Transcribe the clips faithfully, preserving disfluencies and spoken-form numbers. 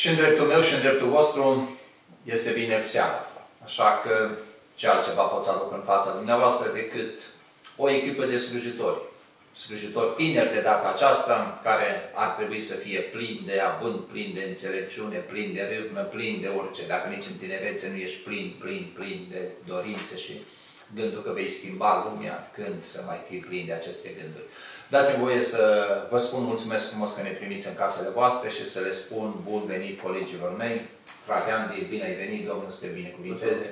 în dreptul meu și în dreptul vostru este vineri seara. Așa că ce altceva pot să aduc în fața dumneavoastră decât o echipă de slujitori. Slujitori tineri de data aceasta, care ar trebui să fie plini de avânt, plini de înțelepciune, plini de râvnă, plini de orice. Dacă nici în tinerețe nu ești plin, plin, plin de dorințe și gândul că vei schimba lumea, când să mai fii plin de aceste gânduri. Dați-mi voie să vă spun mulțumesc frumos că ne primiți în casele voastre și să le spun bun venit colegilor mei. Frate Andy, bine ai venit, Domnul să te binecuvinteze.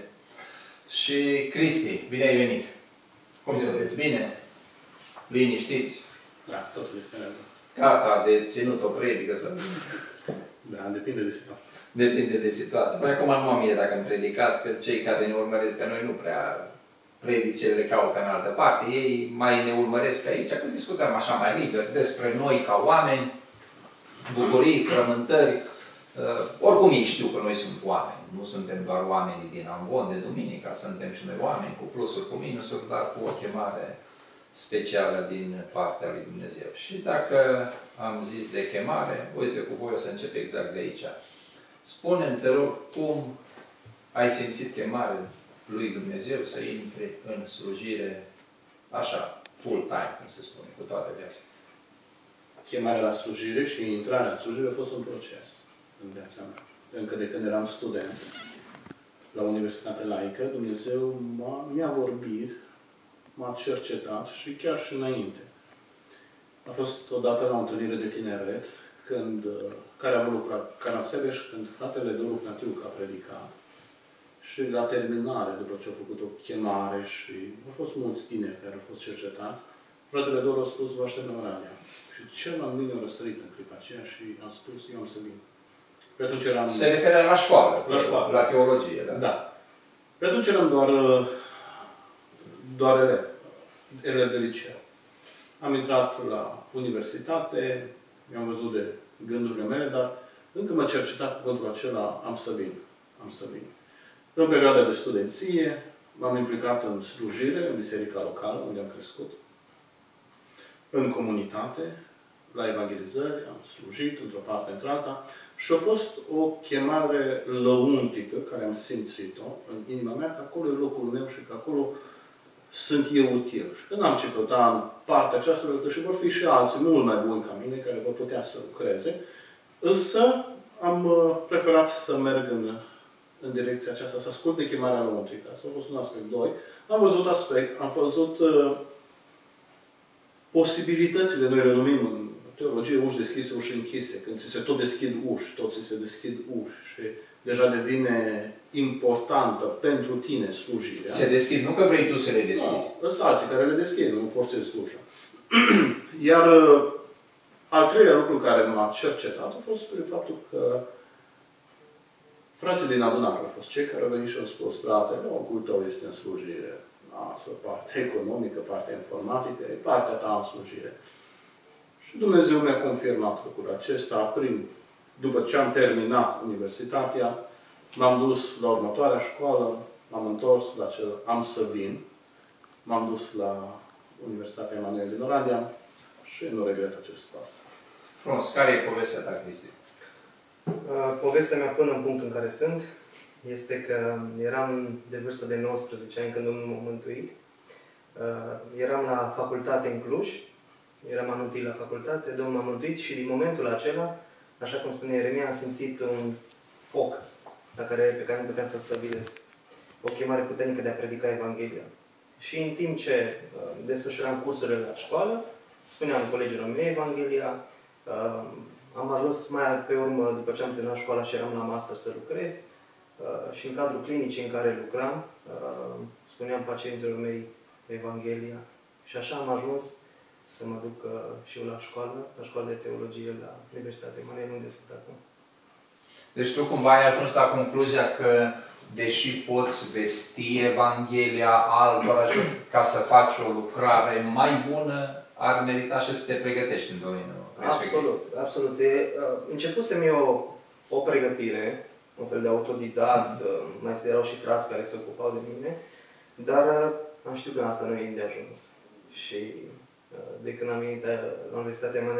Și Cristi, bine ai venit. Cum sunteți? Bine? Liniștiți? Da, totul este în regulă. Gata de ținut o predică? Da, depinde de situație. Depinde de situație. Păi acum nu am mie dacă îmi predicați, că cei care ne urmăresc pe noi nu prea predicele le caută în altă parte. Ei mai ne urmăresc pe aici, când discutăm așa mai liber despre noi ca oameni, bucurii, frământări. Uh, oricum ei știu că noi suntem oameni. Nu suntem doar oamenii din Amvon de duminica, suntem și noi oameni cu plusuri, cu minusuri, dar cu o chemare specială din partea lui Dumnezeu. Și dacă am zis de chemare, uite, cu voi o să încep exact de aici. Spune-mi, te rog, cum ai simțit chemarea lui Dumnezeu să intre în slujire așa, full time, cum se spune, cu toată viața? Chemarea la slujire și intrarea în slujire a fost un proces în viața mea. Încă de când eram student la Universitatea Laică, Dumnezeu mi-a vorbit, m-a cercetat și chiar și înainte. A fost odată la o întâlnire de tineret, când, care a avut loc la Carasebeș, când fratele Doru Cnatiu a predicat. Și la terminare, după ce a făcut o chemare și au fost mulți tineri care au fost cercetați, fratele Doru a spus, vă aștept la Oradea. Și cel mai mine a răsărit în clipa aceea și am spus, eu am să vin. Pe atunci eram... Se referă la școală, la școală, la teologie, da? Da. Pe atunci eram doar, doar elev, elev de liceu. Am intrat la universitate, mi-am văzut de gândurile mele, dar încă m-a cercetat cu cuvântul acela, am să vin, am să vin. În perioada de studenție, m-am implicat în slujire, în biserica locală, unde am crescut, în comunitate, la evangelizări, am slujit într-o parte, într-alta, și a fost o chemare lăuntică, care am simțit-o în inima mea, că acolo e locul meu și că acolo sunt eu util. Și când am ce căuta în partea aceasta, și vor fi și alții mult mai buni ca mine, care vor putea să lucreze, însă am preferat să merg în, în direcția aceasta, să ascult de chemarea lăuntrică. Asta a fost un aspect. Doi, am văzut aspect, am văzut uh, posibilitățile, noi le numim în teologie uși deschise, uși închise. Când ți se tot deschid uși, tot ți se deschid uși și deja devine importantă pentru tine slujirea. Se deschid, nu că vrei tu să le deschizi. Da, sunt alții care le deschid, nu forțezi sluja. Iar al treilea lucru care m-a cercetat a fost faptul că frații din adunare au fost cei care au venit și au spus, frate, locul tău este în slujire. Asta, partea economică, partea informatică, e partea ta în slujire. Și Dumnezeu mi-a confirmat lucrul acesta prin, după ce am terminat universitatea, m-am dus la următoarea școală, m-am întors la cel am să vin, m-am dus la Universitatea Emanuel din Oradea și nu regret acest pas. Frumos. Care e povestea ta, Cristi? Povestea mea până în punctul în care sunt este că eram de vârstă de nouăsprezece ani când Domnul m-a mântuit. Eram la facultate în Cluj, eram anul întâi la facultate, Domnul m-a mântuit și din momentul acela, așa cum spune Ieremia, am simțit un foc la care, pe care nu puteam să-l stabilesc. O chemare puternică de a predica Evanghelia. Și în timp ce uh, desfășuram cursurile la școală, spuneam colegilor mei Evanghelia, uh, am ajuns mai pe urmă, după ce am terminat școala și eram la master să lucrez, uh, și în cadrul clinicii în care lucram, uh, spuneam pacienților mei Evanghelia. Și așa am ajuns să mă duc uh, și eu la școală, la școala de teologie la Universitatea Emanuel, unde sunt acum. Deci tu cumva ai ajuns la concluzia că, deși poți vesti Evanghelia altora ca să faci o lucrare mai bună, ar merita și să te pregătești în domeniul respectiv. Absolut, absolut. E, începusem eu o pregătire, un fel de autodidact, mai erau și frați care se ocupau de mine, dar am știut că asta nu e de ajuns. Și de când am venit la Universitatea Emanuel,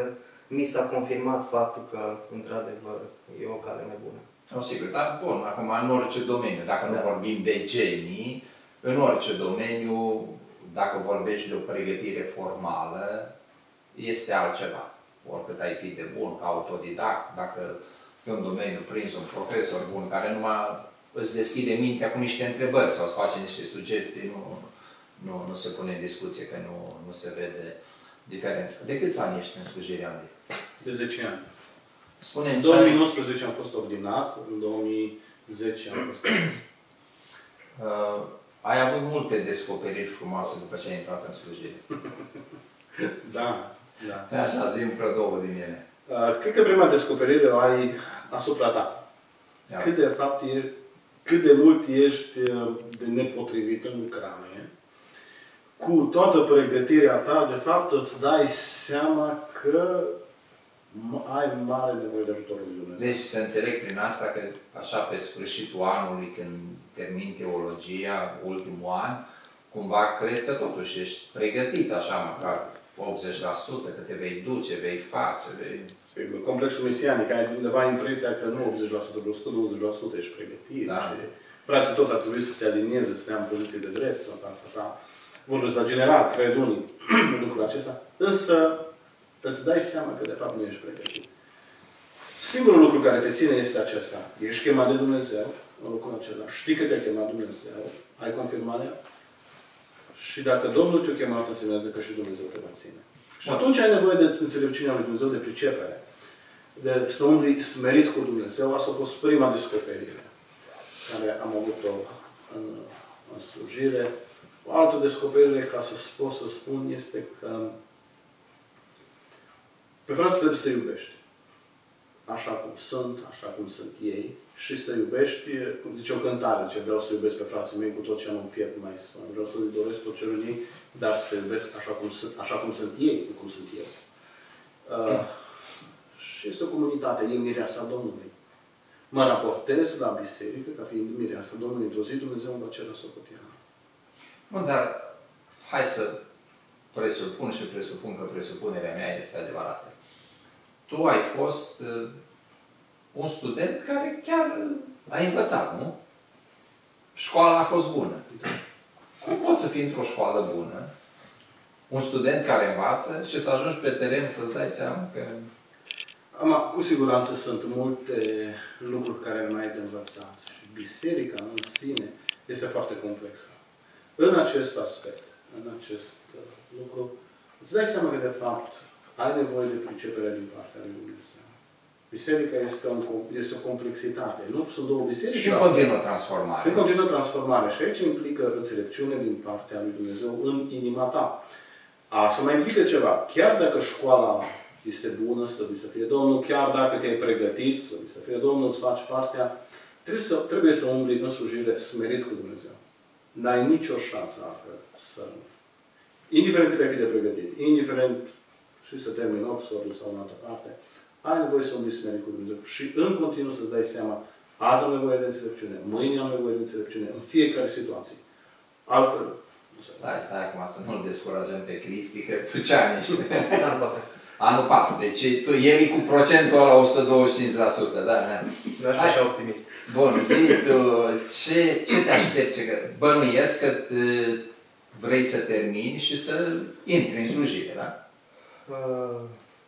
mi s-a confirmat faptul că, într-adevăr, e o cale mai bună. O, sigur, dar bun, acum în orice domeniu, dacă nu Da. vorbim de genii, în orice domeniu, dacă vorbești de o pregătire formală, este altceva. Oricât ai fi de bun, ca autodidact, dacă e un domeniu prins un profesor bun, care numai îți deschide mintea cu niște întrebări sau îți face niște sugestii, nu, nu, nu se pune în discuție, că nu, nu se vede diferența. De câți ani ești în slujire, Andrei? De zece ani. Spune-mi În ce ai- două mii nouăsprezece am fost ordinat, în două mii zece am fost ales. Uh, ai avut multe descoperiri frumoase după ce ai intrat în slujire. Da, da. Așa, zi-mi vreo două din ele. Uh, Cred că prima descoperire o ai asupra ta. Ia. Cât de fapt e, cât de mult ești uh, de nepotrivit în lucrare. Cu toată pregătirea ta, de fapt, îți dai seama că ai mare nevoie de ajutorul lui Dumnezeu. Deci să înțeleg prin asta că așa pe sfârșitul anului, când termin teologia, ultimul an, cumva crezi că totuși ești pregătit așa măcar optzeci la sută, că te vei duce, vei face, vei... Sigur, complexul mesianic, ai undeva impresia că nu optzeci la sută, vreo o sută douăzeci la sută ești pregătit. Da. Și frații toți ar trebui să se alinieze, să stea în poziție de drept sau fața ta. Vorbesc la general, cred unii lucrul acesta. Însă îți dai seama că de fapt nu ești pregătit. Singurul lucru care te ține este acesta. Ești chemat de Dumnezeu în lucrul acela. Știi că te-a chemat Dumnezeu. Ai confirmarea. Și dacă Domnul te-a chemat, înseamnă că și Dumnezeu te va ține. Și atunci ai nevoie de înțelepciunea lui Dumnezeu, de pricepere. De să umbli smerit cu Dumnezeu. Asta a fost prima descoperire care am avut-o în, în slujire. O altă descoperire, ca să pot să spun, este că pe frați trebuie să iubești. Așa cum sunt, așa cum sunt ei. Și să iubești, cum zice o cântare, ce vreau să iubesc pe frații mei cu tot ce am în piept mai spun. Vreau să-i doresc tot cerul ei, dar să iubesc așa cum sunt, așa cum sunt ei, nu cum sunt eu. Uh, și este o comunitate, e mireasa Domnului. Mă raportez la biserică ca fiind mireasa Domnului. Într-o zi Dumnezeu îmi va cere socoteală. Bun, dar hai să presupun și presupun că presupunerea mea este adevărată. Tu ai fost uh, un student care chiar uh, a învățat, nu? Școala a fost bună. Cum poți să fii într-o școală bună, un student care învață și să ajungi pe teren să-ți dai seama că... Am, cu siguranță sunt multe lucruri care mai ai de învățat. Și biserica în sine este foarte complexă. În acest aspect, în acest uh, lucru, îți dai seama că de fapt ai nevoie de pricepere din partea lui Dumnezeu. Biserica este, un, este o complexitate. Nu sunt două biserici. Și în continuă transformare. Și în continuă transformare. Și aici implică înțelepciune din partea lui Dumnezeu în inima ta. Asta mai implică ceva. Chiar dacă școala este bună, să să fie Domnul, chiar dacă te-ai pregătit, să fie Domnul, îți faci partea, trebuie să, trebuie să umbli în slujire smerit cu Dumnezeu. N-ai nicio șansă altfel să nu. Indiferent cât ai fi de pregătit, indiferent și să termini Oxfordul sau în altă parte, ai nevoie să umbli smerit cu Dumnezeu. Și în continuu să-ți dai seama, azi am nevoie de înțelepciune, mâine am nevoie de înțelepciune, în fiecare situație. Altfel, nu se Stai, stai acum să nu-l descurajăm pe Cristi, că tu ce ani ești? Anul patru. Anul patru. Deci tu, el e cu procentul ăla o sută douăzeci și cinci la sută, da? Nu aș fi așa optimist. Bun, zi tu, ce, ce te aștepți? Că bănuiesc că te- vrei să termini și să intri în slujire, da? Uh,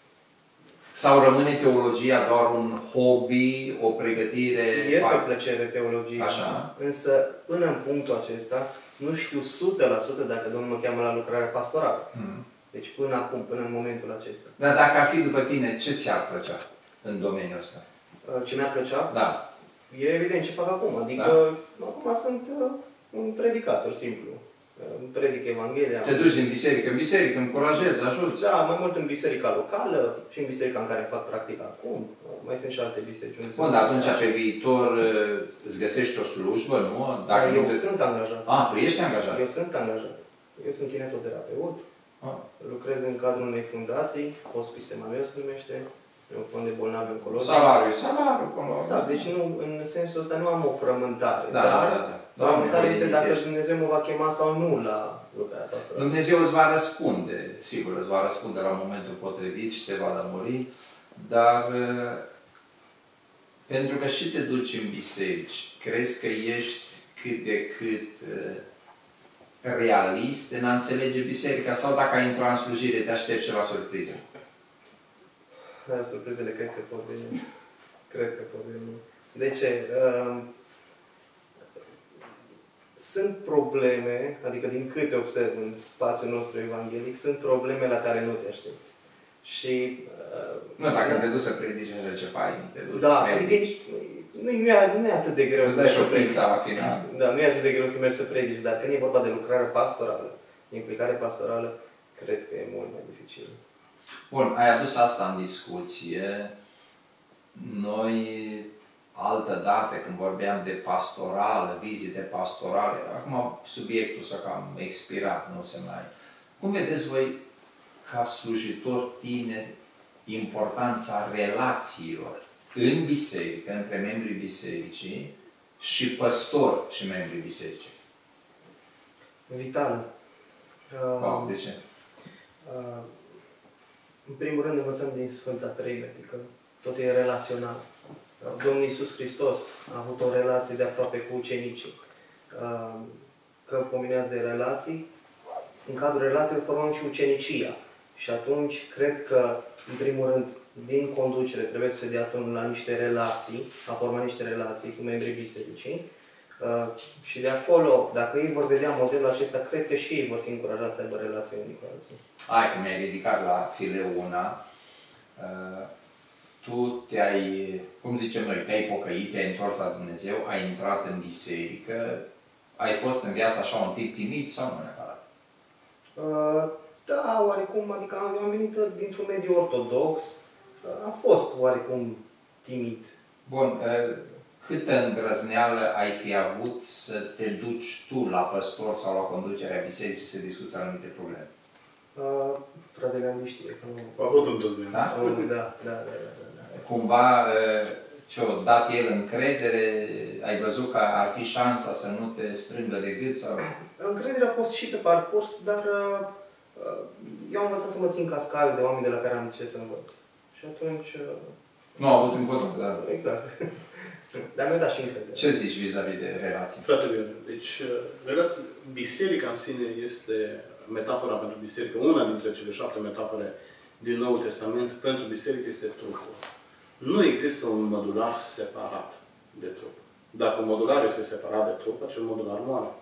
Sau rămâne teologia doar un hobby, o pregătire? Este o plăcere teologia, Așa. însă până în punctul acesta nu știu o sută la sută dacă Domnul mă cheamă la lucrarea pastorală. Hmm. Deci până acum, până în momentul acesta. Dar dacă ar fi după tine, ce ți-ar plăcea în domeniul ăsta? Uh, Ce mi-a plăcea? Da. E evident ce fac acum. Adică acum sunt uh, un predicator simplu. Uh, Predic Evanghelia. Te duci din biserică în biserică, încurajezi, ajuți. Da, mai mult în biserica locală și în biserica în care fac practic acum. Uh, Mai sunt și alte biserici unde Bun, dar atunci pe viitor îți găsești o slujbă, nu? Dacă Eu nu... sunt angajat. A, tu ești angajat. Eu sunt angajat. Eu sunt kinetoterapeut. Ah. Lucrez în cadrul unei fundații, Hospice Emanuel se numește. Eu fond de bolnavi oncologici. Salariu, salariu, până la Exact, deci nu, în sensul ăsta nu am o frământare. Da, dar da, da, da. frământarea Doamne, este dacă ești. Dumnezeu mă va chema sau nu la lucrarea pastorală. Dumnezeu îți va răspunde, sigur, îți va răspunde la momentul potrivit și te va lămuri, dar pentru că și te duci în biserici, crezi că ești cât de cât realist în a înțelege biserica sau dacă ai intrat în slujire, te aștepți și la surprize? Da, surprizele cred că pot veni. Cred că pot veni. De ce? Uh, sunt probleme, adică din câte observ în spațiul nostru evanghelic, sunt probleme la care nu te aștepți. Și... Uh, nu, dacă te duci să predici, așa ce faci, te duci. Da, adică nu, nu, e, nu e atât de greu îți să dai mergi să predici. la final. Da, nu e atât de greu să mergi să predici, dar când e vorba de lucrare pastorală, implicare pastorală, cred că e mult mai dificil. Bun, ai adus asta în discuție. Noi, altă dată, când vorbeam de pastorală, vizite pastorale, acum subiectul s-a cam expirat, nu se mai... Cum vedeți voi, ca slujitori tineri, importanța relațiilor în biserică, între membrii bisericii și păstori și membrii bisericii? Vital. Uh, wow, de ce? Uh, în primul rând învățăm din Sfânta Treime, adică tot e relațional. Domnul Iisus Hristos a avut o relație de aproape cu ucenicii. Uh, că pomeneați de relații, în cadrul relațiilor formăm și ucenicia. Și atunci, cred că, în primul rând, din conducere trebuie să se dea tonul la niște relații, a forma niște relații cu membrii bisericii. Uh, și de acolo, dacă ei vor vedea modelul acesta, cred că și ei vor fi încurajați să aibă relații unii cu alții. Hai că mi-ai ridicat la fileuna. Uh, tu te-ai, cum zicem noi, te-ai pocăit, te-ai întors la Dumnezeu, ai intrat în biserică, ai fost în viață așa un tip timid sau nu neapărat? Uh, da, oarecum, adică am, am venit dintr-un mediu ortodox, uh, a fost oarecum timid. Bun, uh, câtă îndrăzneală ai fi avut să te duci tu la păstor sau la conducerea bisericii să discuți anumite probleme? Uh, frate Gandhi știe că nu... A avut îndrăzneală. Da? Da, da, da, da, da. Cumva ce-o dat el încredere, ai văzut că ar fi șansa să nu te strângă de gât? Sau... Încrederea a fost și pe parcurs, dar uh, eu am învățat să mă țin cascal de oameni de la care am ce să învăț. Și atunci... Uh, nu au avut încotro, da. Exact. Dar mi-a dat și încredere. Ce zici vis-a-vis de relații? Frate bine, deci biserica în sine este metafora pentru biserică. Una dintre cele șapte metafore din Noul Testament pentru biserică este trupul. Nu există un modular separat de trup. Dacă un modular este separat de trup, acel modular moare.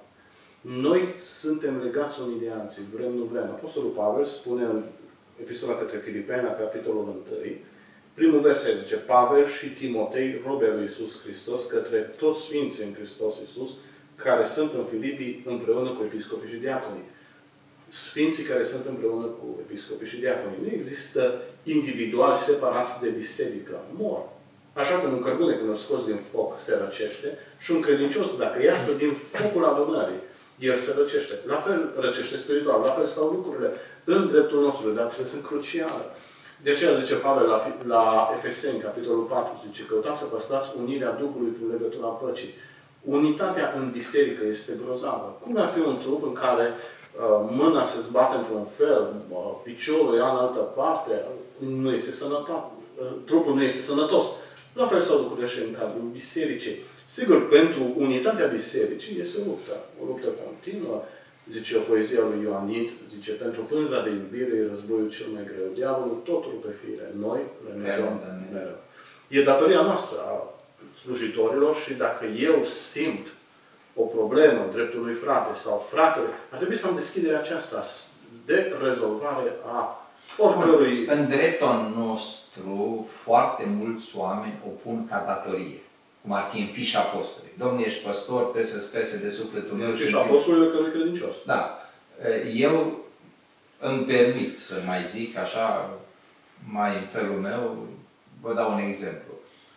Noi suntem legați unii de alții, vrem, nu vrem. Apostolul Pavel spune în Epistola către Filipeni, la capitolul unu, primul verset zice, Pavel și Timotei, robe lui Iisus Hristos, către toți sfinții în Hristos Iisus, care sunt în Filipii împreună cu episcopii și diaconii. Sfinții care sunt împreună cu episcopii și diaconii. Nu există individuali separați de biserică. Mor. Așa cum un cărbune, când îl scoți din foc, se răcește, și un credincios, dacă iasă din focul adunării, el se răcește. La fel răcește spiritual. La fel stau lucrurile în dreptul nostru. Dar sunt cruciale. De aceea zice Pavel la, la Efeseni, capitolul patru, zice, căutați să păstrați unirea Duhului prin legătura păcii. Unitatea în biserică este grozavă. Cum ar fi un trup în care uh, mâna se zbate într-un fel, uh, piciorul ia în altă parte, nu este sănătos, uh, trupul nu este sănătos. La fel sau lucrurile și în cadrul bisericii. Sigur, pentru unitatea bisericii este o luptă. O luptă continuă. Zice o poezie a lui Ioanid, zice, pentru pânza de iubire e războiul cel mai greu. Diavolul totul pe fire. Noi le mereu. E datoria noastră a slujitorilor și dacă eu simt o problemă în dreptul lui frate sau fratele, ar trebui să am deschiderea aceasta de rezolvare a oricărui... În dreptul nostru, foarte mulți oameni o pun ca datorie. Cum ar fi în fișa apostolului. Domnule, ești păstor, trebuie să-ți pese de sufletul meu. În fișa apostolului că nu-i credincios. Da. Eu îmi permit să mai zic așa, mai în felul meu, vă dau un exemplu.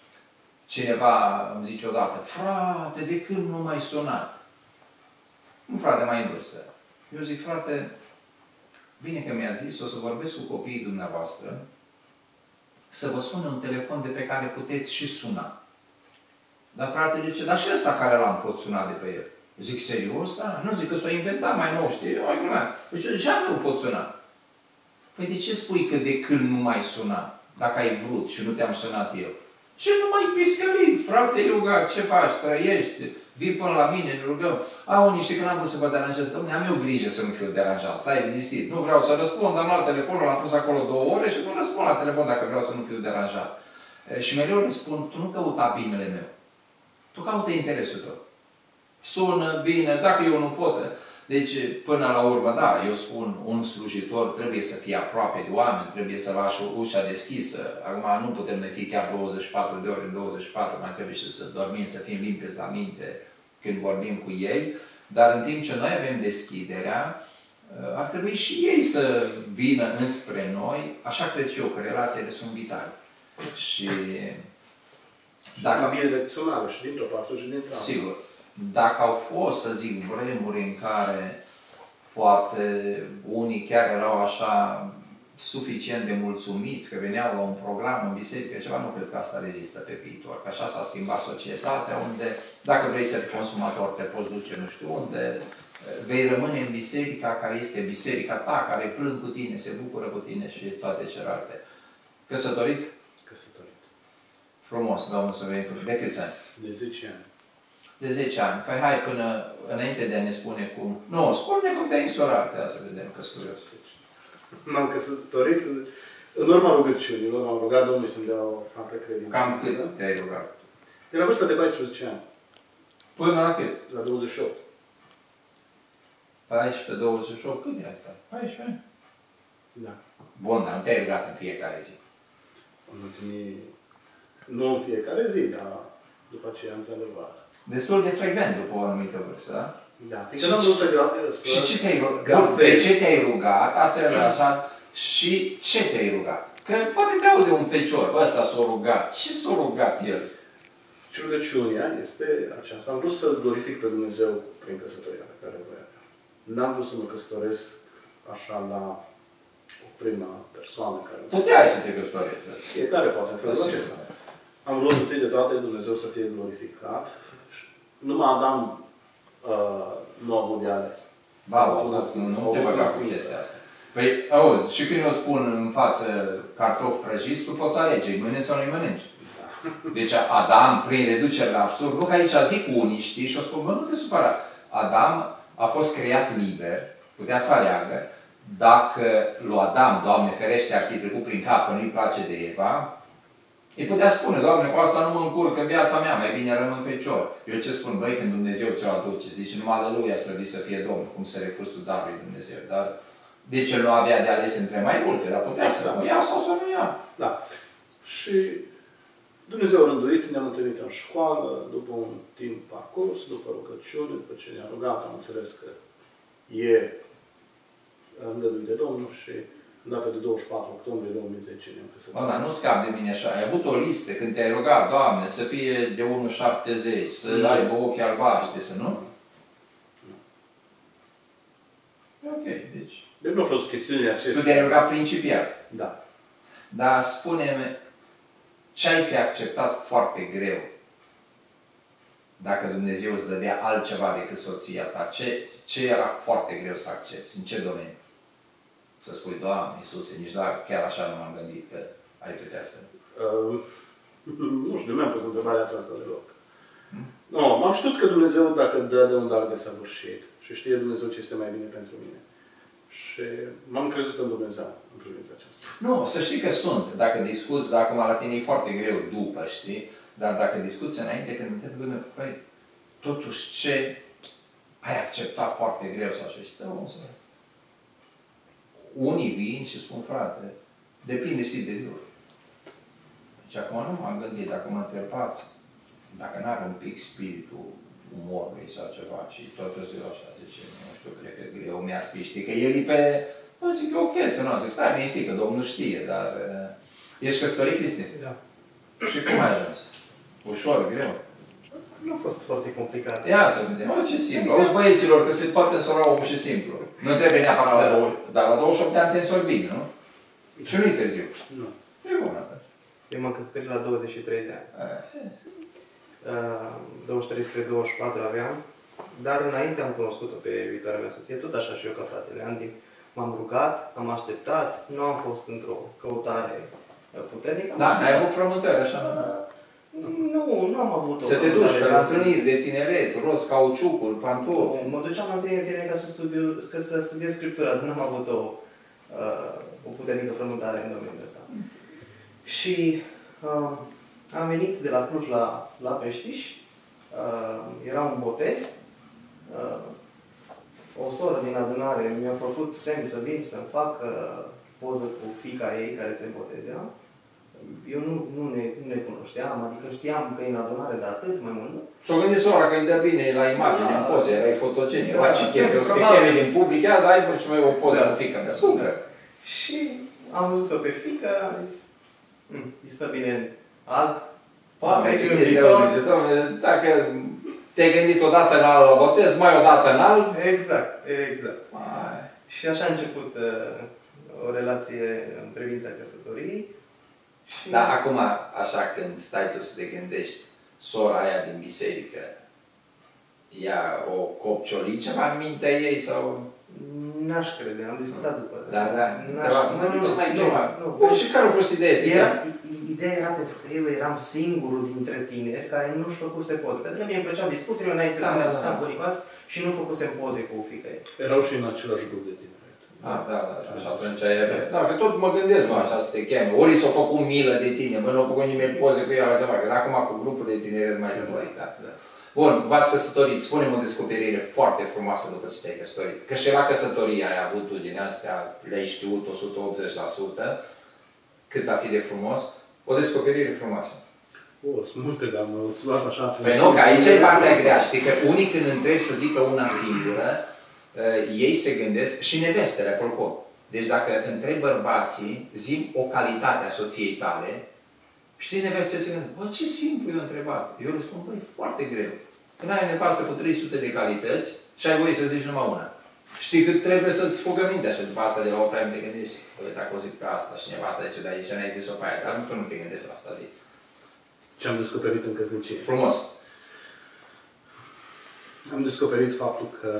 Cineva îmi zice odată, frate, de când nu m-ai sunat? Un frate mai în vârstă. Eu zic, frate, bine că mi-a zis, o să vorbesc cu copiii dumneavoastră, să vă sună un telefon de pe care puteți și suna. Dar frate zice, dar și ăsta care l-am pot suna de pe el. Zic, serios, da? Nu, zic că s-o inventat mai nou, știi? Eu, deci, deja nu pot suna. Păi de ce spui că de când nu mai suna? Dacă ai vrut și nu te-am sunat eu. Ce nu mai piscălit, frate Iuga, ce faci, trăiești, vii până la mine, ne rugăm. A, unii știi că n-am vrut să vă deranjez, dom'le, am eu grijă să nu fiu deranjat, stai liniștit. Nu vreau să răspund, am luat telefonul, l-am pus acolo două ore și nu răspund la telefon dacă vreau să nu fiu deranjat. Și mereu răspund, tu nu căuta binele meu, tu caută interesul tău. Sună, vine, dacă eu nu pot. Deci, până la urmă, da, eu spun, un slujitor trebuie să fie aproape de oameni, trebuie să lași ușa deschisă. Acum nu putem noi fi chiar douăzeci și patru de ore în douăzeci și patru, mai trebuie și să dormim, să fim limpezi la minte când vorbim cu ei. Dar în timp ce noi avem deschiderea, ar trebui și ei să vină înspre noi. Așa cred și eu, că relațiile sunt vitale. Și dacă am bidirecțională și dintr-o parte și dintr-o altă. Sigur. Dacă au fost, să zic, vremuri în care poate unii chiar erau așa suficient de mulțumiți că veneau la un program în biserică, ceva, nu cred că asta rezistă pe viitor. Că așa s-a schimbat societatea, unde, dacă vrei să fii consumator, te poți duce nu știu unde, vei rămâne în biserica care este biserica ta, care plâng cu tine, se bucură cu tine și toate celelalte. Căsătorit? Căsătorit. Frumos, Domnul să vei. De câți ani? De zece ani. De zece ani. Păi hai până înainte de a ne spune cum... Nu, spune cum te-ai însurat, ia să vedem, că-s curios. M-am căsătorit în urma rugăciunii, în urma rugat Domnului să-mi dea o fată credincioasă. Cam cât te-ai rugat? De la vârsta de paisprezece ani. Până la cât? La douăzeci și opt. paisprezece, douăzeci și opt, cât e asta? paisprezece ani? Da. Bun, dar nu te-ai rugat în fiecare zi. În ultimii... Nu în fiecare zi, dar după aceea, într-adevăr. Destul de frecvent după o anumită vârstă, da? Da. Fiindcă n-am vrut să să Și ce te-ai rugat? De ce te-ai rugat? Asta e așa. Și ce te-ai rugat? Că poate te aude un fecior, ăsta s-a rugat. Ce s-a rugat el? Și rugăciunea este aceasta. Am vrut să glorific pe Dumnezeu prin căsătoria pe care o voi avea. N-am vrut să mă căsătoresc așa la o prima persoană care... Puteai să te căsătorești. Fiecare poate în felul acesta. Am vrut întâi de toate Dumnezeu să fie glorificat. Numai Adam uh, nu a avut de ales. Ba, nu, nu te băga cu chestia asta. Păi, auzi, și când eu îți pun în față cartofi prăjiți, tu poți alege, îi mănânci sau nu-i mănânci. Da. Deci Adam, prin reducere la absurd, nu că aici zic unii, știi, și o spun, bă, nu te supăra. Adam a fost creat liber, putea să aleagă. Dacă lui Adam, Doamne ferește, ar fi trecut prin cap că nu-i place de Eva, îi putea spune, Doamne, cu asta nu mă încurc în viața mea, mai bine rămân fecior. Eu ce spun, băi, când Dumnezeu ți-o aduce, zici, numai aleluia, slăvit să fie Domnul, cum să refuzi tu darul lui Dumnezeu. Dar de ce nu avea de ales între mai multe, dar putea exact. Să o ia sau să nu ia. Da. Și Dumnezeu a rânduit, ne-am întâlnit în școală, după un timp parcurs, după rugăciune, după ce ne-a rugat, am înțeles că e îngăduit de Domnul și în data de douăzeci și patru octombrie două mii zece ne-am căsătorit. Bă, dar nu scap de mine așa. Ai avut o listă când te-ai rugat, Doamne, să fie de unu virgulă șaptezeci, să mm. aibă ochi albaștri, să nu? Nu. E ok, deci... Deci nu a fost chestiunile acestea. Tu te-ai rugat principial. Da. Dar spune-mi, ce ai fi acceptat foarte greu dacă Dumnezeu îți dădea altceva decât soția ta? Ce, ce era foarte greu să accepti? În ce domeniu? Să spui, Doamne, Iisuse, nici da, chiar așa nu m-am gândit că ai toate astea. Uh, nu știu, nu mi-am pus întrebarea aceasta deloc. Hmm? Nu, m-am știut că Dumnezeu, dacă dă de un dar de săvârșit și știe Dumnezeu ce este mai bine pentru mine. Și m-am crezut în Dumnezeu în privința aceasta. Nu, să știi că sunt. Dacă discuți, dacă acum la tine e foarte greu după, știi? Dar dacă discuți înainte, când te gândești, păi, totuși ce ai acceptat foarte greu sau ce? Stă om să... Unii vin și spun, frate, depinde și de dur. Deci acum nu m-am gândit, dacă mă întrebați, dacă n-are un pic spiritul umorului sau ceva și tot ziua așa, zice, nu știu, cred că greu mi-ar fi, știi, că el e pe... Nu zic, e ok să nu, zic, stai, știi că Domnul știe, dar... Ești căsătorit, Cristi? Da. Și cum ai ajuns? Ușor, greu? Nu a fost foarte complicat. Ia să vedem, o, ce simplu. Auzi băieților că se poate însora omul și simplu. Nu trebuie neapărat la douăzeci, dar la douăzeci și opt de ani te însori bine, nu? Și nu-i târziu. Nu. E bun atunci. Eu m-am căsătorit la douăzeci și trei de ani. Uh, douăzeci și trei spre douăzeci și patru aveam. dar înainte am cunoscut-o pe viitoarea mea soție, tot așa și eu ca fratele Andy. M-am rugat, am așteptat, nu am fost într-o căutare puternică. Da, n-ai avut frământări, așa? Nu, nu am avut o Să te duci frământare. la întâlniri de tineret, rost, cauciucuri, pantofi. Mă duceam la întâlniri de tineret ca să, studiu, ca să studiez Scriptura, dar nu am avut o, uh, o puternică frământare în domeniul ăsta. Și uh, am venit de la Cluj la, la Peștiș, uh, era un botez, uh, o soră din adunare mi-a făcut semn să vin să-mi fac uh, poză cu fiica ei care se botezea. Eu nu, nu, ne, nu ne cunoșteam, adică știam că e în adunare de atât, mai mult nu. S-o gândit sora că îi dă bine la imagine, Da. în poze, erai fotogenic. Da, La ce chestie, o să te probabil. cheme din public, ia, dai și mai o poză Da. cu fiica mea. Super. Super. Și am văzut-o pe fiică, am zis, "Hm, îi stă bine în alb, poate Am și zis, în zice, viitor." zice, Doamne, dacă te-ai gândit odată în alb la botez, mai odată în alb. Exact, exact. Ai. Și așa a început uh, o relație în privința căsătoriei. Și... Dar acum, așa, când stai tu să te gândești, sora aia din biserică, ea o copcioli ceva în mintea ei sau... N-aș crede, am discutat după. Da, da. N-aș, Ceva, nu, nu, nu, mai nu, ceva. nu. Bun, și care a fost ideea? Era, ideea era pentru că eu eram singurul dintre tineri care nu-și făcuse poze. Pentru că mie îmi plăceau discuțiile înainte de Da, a da, mea, da. stăteam bunicați și nu făcusem poze cu fiica ei. Erau și în același grup de tineret. Ah, da, da, și atunci e... Da, că tot mă gândesc, mă, așa să te cheme. Ori s-a făcut milă de tine, bă, nu a făcut nimeni poze cu ea la ceva, că acum cu grupul de tineret mai lămurit, da. Da. Bun, v-ați căsătorit. Spune-mi o descoperire foarte frumoasă după ce te-ai căsătorit. Că și la căsătorie ai avut tu din astea, le-ai știut o sută optzeci la sută, cât a fi de frumos. O descoperire frumoasă. O, sunt multe, dar mă îți luat așa... Păi nu, că aici e partea grea, știi? Că unii când întrebi să zică una singură, uh, ei se gândesc, și nevestele, apropo. Deci dacă întrebi bărbații, zi o calitate a soției tale, știi, nevestele se gândesc, bă, ce simplu e o întrebat. Eu le spun, bă, e foarte greu. Când ai nevastă cu trei sute de calități și ai voie să zici numai una. Știi că trebuie să-ți fugă mintea și după asta de la o vreme te gândești, bă, dacă o zic pe asta și nevasta zice, dar aici n-ai zis-o pe aia, dar nu, nu te gândești la asta, zi. Ce am descoperit în căsnicie? Frumos. Am descoperit faptul că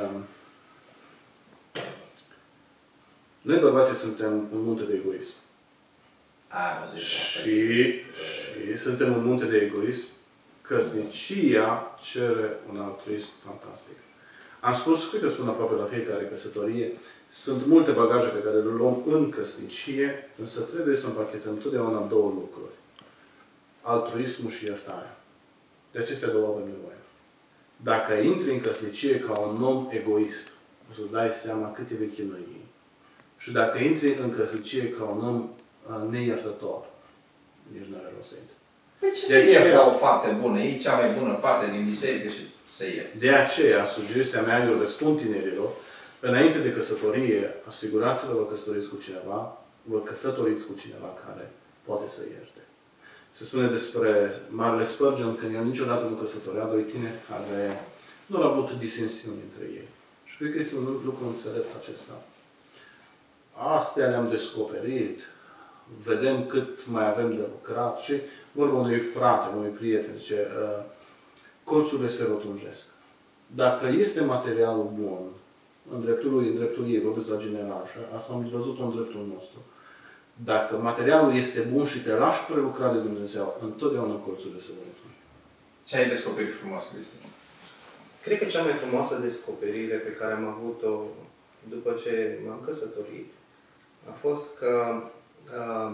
noi bărbații suntem un munte de egoism. A, mă zic. Și, și suntem un munte de egoism. Căsnicia cere un altruism fantastic. Am spus, cred că spun aproape la fiecare căsătorie, sunt multe bagaje pe care le luăm în căsnicie, însă trebuie să împachetăm totdeauna două lucruri. Altruismul și iertarea. De acestea două avem nevoie. Dacă intri în căsnicie ca un om egoist, o să-ți dai seama câte vei chinui. Și dacă intri în căsnicie ca un om uh, neiertător, nici nu are rost să intri. Păi ce De să iert aceea- la o fată bună? E cea mai bună fată din biserică și să iert. De aceea, sugestia mea, eu răspund tinerilor, înainte de căsătorie, asigurați-vă vă căsătoriți cu cineva, vă căsătoriți cu cineva care poate să ierte. Se spune despre Marele Spurgeon că el niciodată nu căsătorea doi tineri care nu au avut disensiuni între ei. Și cred că este un lucru înțelept acesta. Astea le-am descoperit, vedem cât mai avem de lucrat și vorba unui frate, unui prieten, zice, uh, colțurile se rotunjesc. Dacă este materialul bun, în dreptul lui, în dreptul ei, vorbesc la general, și asta am văzut-o în dreptul nostru. Dacă materialul este bun și te lași prelucra de Dumnezeu, întotdeauna colțurile se vor rotunja. Ce ai descoperit frumos, Cristi? Cred că cea mai frumoasă descoperire pe care am avut-o după ce m-am căsătorit a fost că uh,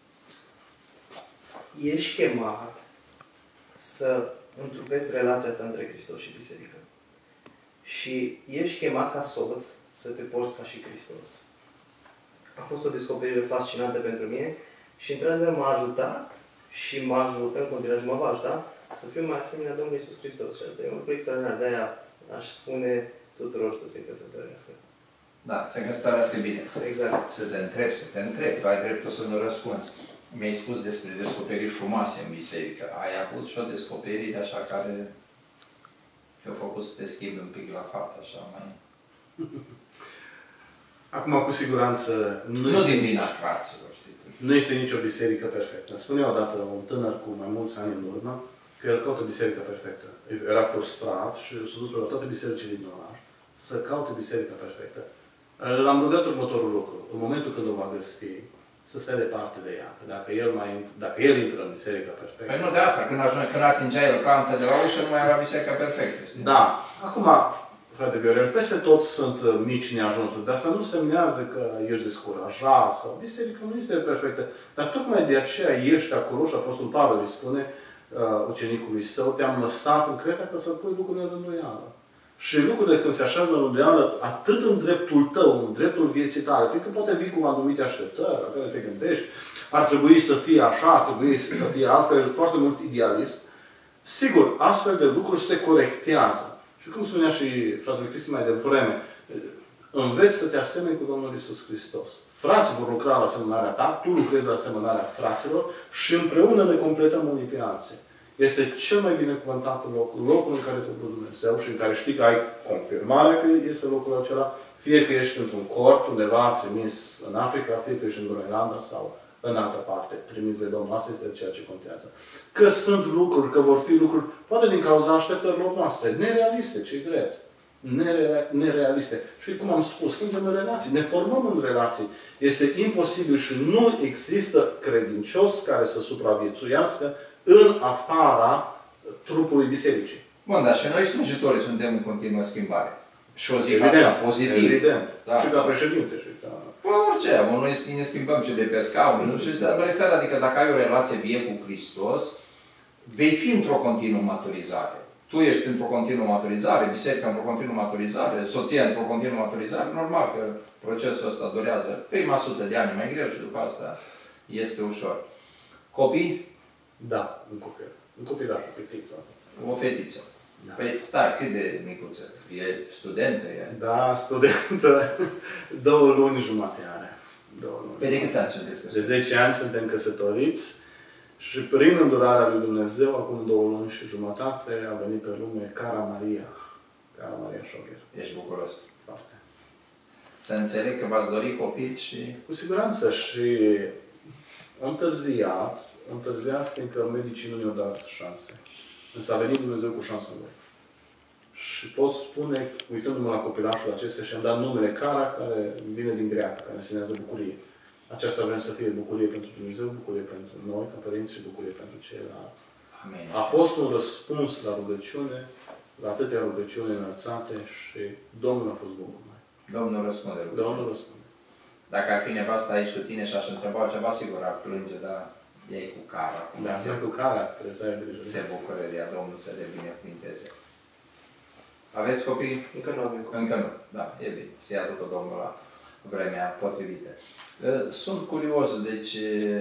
ești chemat să întrupezi relația asta între Hristos și Biserică. Și ești chemat ca soț să te porți ca și Hristos. A fost o descoperire fascinantă pentru mine și într-adevăr m-a ajutat și m-a ajutat în continuare și mă va ajuta să fiu mai asemenea Domnului Iisus Hristos. Și asta e un lucru extraordinar. De-aia aș spune tuturor să se căsătorească. Da, să căsătorească bine. Exact. Să te întrebi, să te întrebi, tu ai dreptul să nu răspunzi. Mi-ai spus despre descoperiri frumoase în biserică. Ai avut și o descoperire așa care te-a făcut să te schimbi un pic la față, așa mai... Acum, cu siguranță, nu, Nu este, din vina fraților, știi tu. nu este nicio biserică perfectă. Spunea odată un tânăr cu mai mulți ani în urmă că el caută biserica perfectă. Era frustrat și s-a dus pe la toate bisericile din oraș să caute biserica perfectă. L-am rugat următorul lucru. În momentul când o va găsi, să stea departe de ea. Că dacă el, mai, dacă el intră în biserica perfectă... Păi nu de asta. Când, ajunge, când atingea el clanța de la ușă, nu mai era biserica perfectă. Știi? Da. Acum, frate Viorel, peste tot sunt mici neajunsuri, dar să nu semnează că ești descurajat sau biserica nu este perfectă. Dar tocmai de aceea ești acolo și Apostolul Pavel îi spune uh, ucenicului său, te-am lăsat în Creta ca să pui lucrurile în rânduială. Și lucrurile când se așează în rânduială, atât în dreptul tău, în dreptul vieții tale, fiindcă poate vii cu anumite așteptări, la care te gândești, ar trebui să fie așa, ar trebui să fie altfel, foarte mult idealist. Sigur, astfel de lucruri se corectează. Și cum spunea și fratele Cristi mai devreme, înveți să te asemeni cu Domnul Iisus Hristos. Frații vor lucra la asemănarea ta, tu lucrezi la asemănarea fraților și împreună ne completăm unii pe alții. Este cel mai binecuvântat loc, locul în care te vrea Dumnezeu și în care știi că ai confirmare că este locul acela, fie că ești într-un cort undeva trimis în Africa, fie că ești în Groenlanda sau în altă parte, trimis de Domnul. Asta este ceea ce contează. Că sunt lucruri, că vor fi lucruri, poate din cauza așteptărilor noastre, nerealiste, ce-i drept. Nere, nerealiste. Și cum am spus, suntem în relații, ne formăm în relații. Este imposibil și nu există credincios care să supraviețuiască în afara trupului bisericii. Bun, dar și noi slujitorii suntem în continuă schimbare. Și o zic Evident, asta pozitiv. Evident. Da. Și ca președinte. Și ca... Păi orice, noi ne schimbăm și de pe scaun, nu știu, dar mă refer, adică dacă ai o relație vie cu Hristos, vei fi într-o continuă maturizare. Tu ești într-o continuă maturizare, biserica într-o continuă maturizare, soția într-o continuă maturizare, normal că procesul ăsta durează prima sută de ani mai greu și după asta este ușor. Copii? Da, un copil. Un copilaș, o fetiță. O fetiță. Da. Păi stai, cât de micuță? E studentă? E? Da, studentă. Două luni jumate are. Două luni. Pe de câți ani sunteți De căsătoriți? zece ani suntem căsătoriți și prin îndurarea lui Dumnezeu, acum două luni și jumătate, a venit pe lume Cara Maria. Cara Maria Șogher. Ești bucuros. Foarte. Să înțeleg că v-ați dori copil și... Cu siguranță și am întârziat, am întârziat fiindcă medicii nu ne-au dat șanse. Însă a venit Dumnezeu cu șansă în voi. Și pot spune, uitându-mă la copilașul acesta, și am dat numele Cara, care vine din greacă, care înseamnă bucurie. Aceasta vrem să fie bucurie pentru Dumnezeu, bucurie pentru noi, ca părinți, și bucurie pentru ceilalți. Amin. A fost un răspuns la rugăciune, la atâtea rugăciuni înălțate și Domnul a fost bun cu noi. Domnul răspunde rugăciune. Domnul răspunde. Dacă ar fi nevasta aici cu tine și aș întreba ceva, sigur ar plânge, dar ei cu Cara. Da, se, cu Cara trebuie să ai grijă. se bucură de ea, Domnul să le binecuvinteze. Aveți copii? Încă nu avem copii. Încă nu. Da, e bine. Se aducă Domnul la vremea potrivită. Sunt curios, deci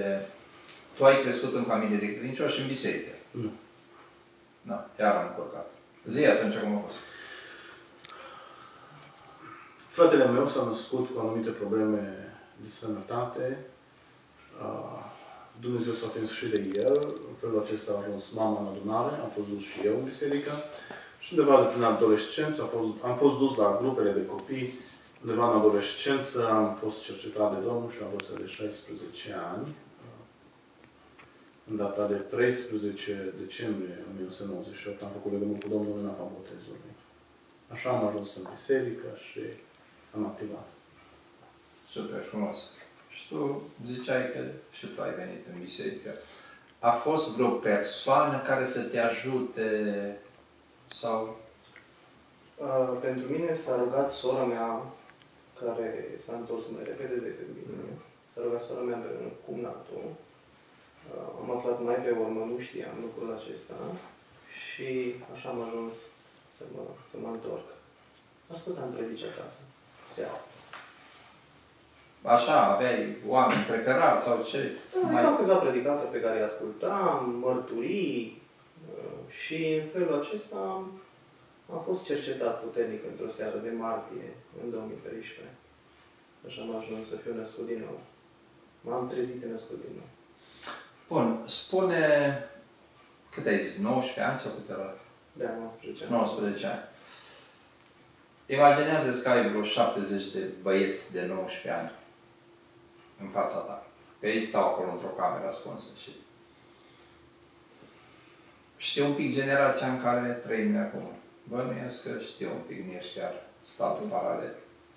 tu ai crescut în familie de credincioși și în biserică. Nu. Da, iar am încurcat. Zi atunci cum a fost. Fratele meu s-a născut cu anumite probleme de sănătate. Dumnezeu s-a atins și de el. În felul acesta a ajuns mama în adunare. Am fost dus și eu în biserică. Și undeva de prin adolescență am fost, am fost dus la grupele de copii. Undeva în adolescență am fost cercetat de Domnul și am vărsă de șaisprezece ani. În data de treisprezece decembrie o mie nouă sute nouăzeci și opt am făcut legământ cu Domnul în apa botezului. Așa am ajuns în biserică și am activat. Super frumos. Și tu ziceai că și tu ai venit în biserică. A fost vreo persoană care să te ajute sau... Uh, pentru mine s-a rugat sora mea, care s-a întors mai repede decât mine. S-a rugat sora mea împreună cu cumnatul. Uh, am aflat mai pe urmă, nu știam lucrul acesta. Și așa am ajuns să mă, să mă întorc. Ascultam predici acasă, seara. Așa, aveai oameni preferați sau ce? Da, mai... Erau câțiva predicatori pe care îi ascultam, mărturii uh, și în felul acesta am fost cercetat puternic într-o seară de martie, în două mii treisprezece. Așa am ajuns să fiu născut din nou. M-am trezit născut din nou. Bun, spune... Cât ai zis? nouăsprezece ani sau câte era? Da, nouăsprezece ani. nouăsprezece ani. Imaginează-ți că ai vreo șaptezeci de băieți de nouăsprezece ani în fața ta. Că ei stau acolo într-o cameră ascunsă și... știu un pic generația în care trăim de acum. Bănuiesc că știu un pic, nu ești chiar statul paralel.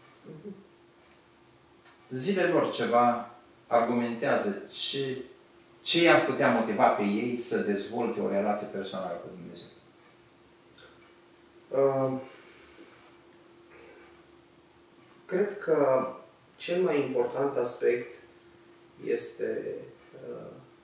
Zilelor ceva argumentează ce, ce i-ar putea motiva pe ei să dezvolte o relație personală cu Dumnezeu. Uh, cred că cel mai important aspect este uh,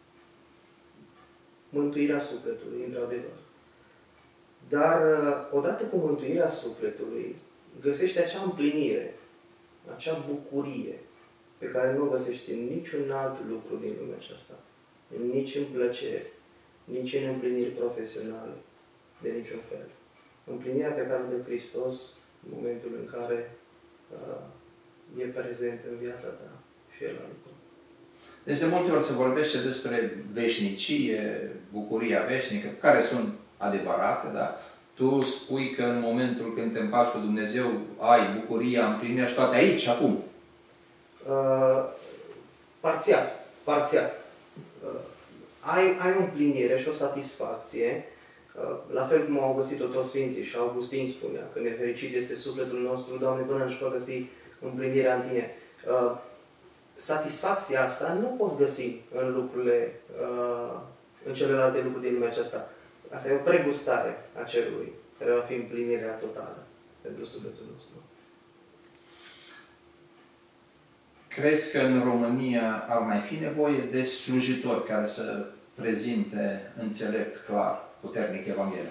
mântuirea sufletului, într-adevăr. Dar, odată cu mântuirea sufletului, găsești acea împlinire, acea bucurie, pe care nu o găsești în niciun alt lucru din lumea aceasta. Nici în plăceri, nici în împliniri profesionale, de niciun fel. Împlinirea pe care o dă Hristos în momentul în care uh, e prezent în viața ta și El la lucru. Deci de multe ori se vorbește despre veșnicie, bucuria veșnică, care sunt adevărate, da? Tu spui că în momentul când te împaci cu Dumnezeu ai bucuria, împlinirea și toate aici, acum. Uh, parțial. Parțial. Uh, ai, ai o împlinire și o satisfacție, uh, la fel cum au găsit-o toți Sfinții și Augustin spunea că nefericit este sufletul nostru, Doamne, până își fă găsi împlinirea în Tine. Uh, satisfacția asta nu poți găsi în lucrurile, uh, în celelalte lucruri din lumea aceasta. Asta e o pregustare a cerului, care va fi împlinirea totală pentru sufletul nostru. Crezi că în România ar mai fi nevoie de slujitori care să prezinte înțelept, clar, puternic Evanghelia?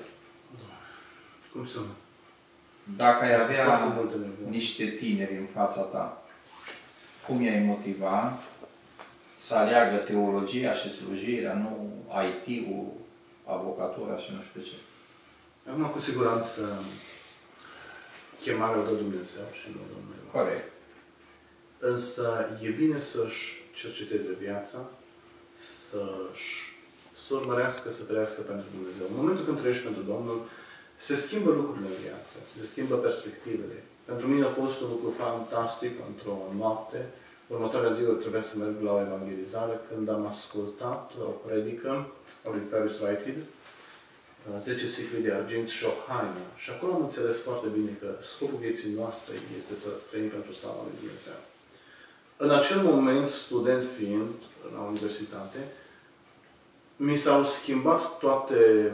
Cum să nu? Dacă ai avea niște tineri în fața ta, cum i-ai motiva să aleagă teologia și slujirea, nu I T-ul, avocatura și nu știu ce? Acum, cu siguranță, chemarea o dă Dumnezeu și nu Domnul. Corect. Însă e bine să-și cerceteze viața, să-și să urmărească, să trăiască pentru Dumnezeu. În momentul când trăiești pentru Domnul, se schimbă lucrurile în viață, se schimbă perspectivele. Pentru mine a fost un lucru fantastic într-o noapte. Următoarea zi trebuia să merg la o evangelizare când am ascultat o predică a lui Paris Whitehead, zece sicli de argint și o haină. Și acolo am înțeles foarte bine că scopul vieții noastre este să trăim pentru slava lui Dumnezeu. În acel moment, student fiind la universitate, mi s-au schimbat toate...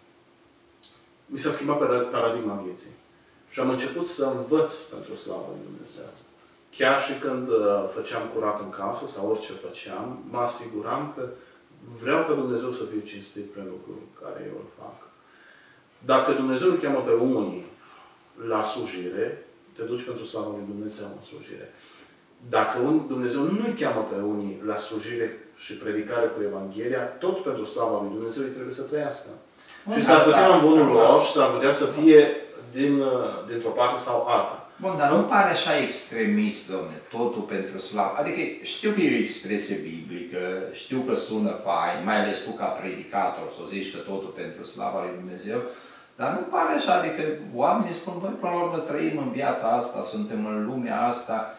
Mi s-a schimbat paradigma vieții. Și am început să învăț pentru slava lui Dumnezeu. Chiar și când făceam curat în casă sau orice făceam, mă asiguram că vreau ca Dumnezeu să fie cinstit prin lucrul care eu îl fac. Dacă Dumnezeu îl cheamă pe unii la slujire, te duci pentru slava lui Dumnezeu în slujire. Dacă un, Dumnezeu nu îi cheamă pe unii la slujire și predicare cu Evanghelia, tot pentru slava lui Dumnezeu îi trebuie să trăiască. Bun, și s-ar putea în bunul lor și s-ar putea să fie din, dintr-o parte sau alta. Bun, dar nu pare așa extremist, domne, totul pentru slavă. Adică știu că e o expresie biblică, știu că sună fain, mai ales tu ca predicator, să zici că totul pentru slava lui Dumnezeu, dar nu pare așa, adică oamenii spun, băi, până la urmă trăim în viața asta, suntem în lumea asta,